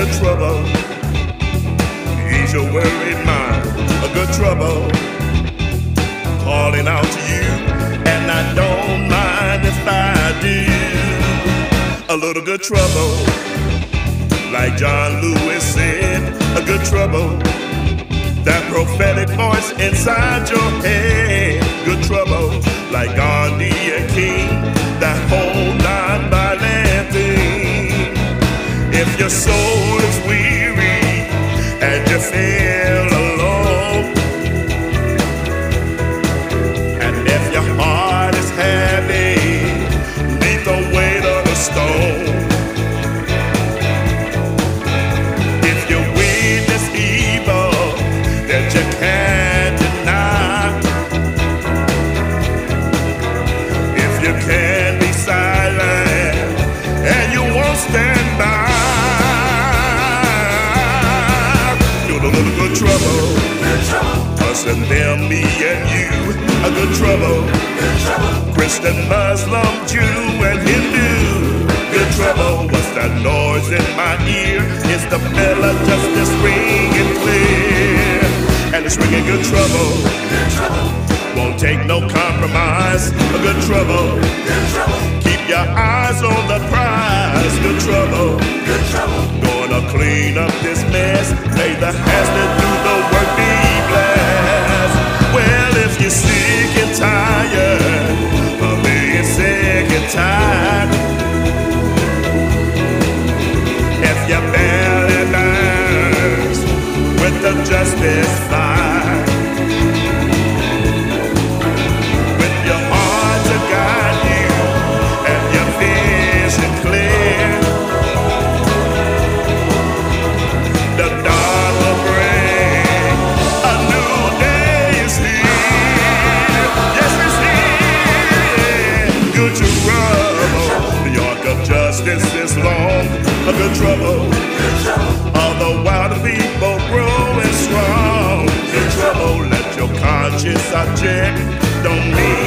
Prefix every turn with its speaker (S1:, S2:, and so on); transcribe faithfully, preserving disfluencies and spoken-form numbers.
S1: good trouble. Ease your worried mind. A good trouble. Calling out to you, and I don't mind if I do. A little good trouble. Like John Lewis said, a good trouble. That prophetic voice inside your head. Good trouble. Like Gandhi and King, that whole non-violent thing. If your soul is weary and you feel alone, and if your heart is heavy beneath the weight of a stone, if you witness evil that you can't deny, if you can be silent and you won't stand by, you're a little good trouble. Good trouble. Us and them, me and you, a good trouble. Good trouble. Christian, Muslim, Jew, and Hindu. Good trouble. What's that noise in my ear? It's the bell of justice ringing clear, and it's ringing good trouble. Good trouble. Won't take no compromise. A good trouble. Good trouble. Keep your eyes on the prize. Good trouble. Good trouble. Gonna clean up this mess. Lay the hands that do the work. Be blessed. Well, if you're sick and tired of being sick and tired, if your belly burns with the justice fire, with your heart to guide you and your vision clear, the dawn will bring a new day is here. Yes, it's here. Good trouble. The arc of justice is long. A good trouble. Good trouble. All the wild people growing strong. Good trouble. Let your conscience object. Don't mean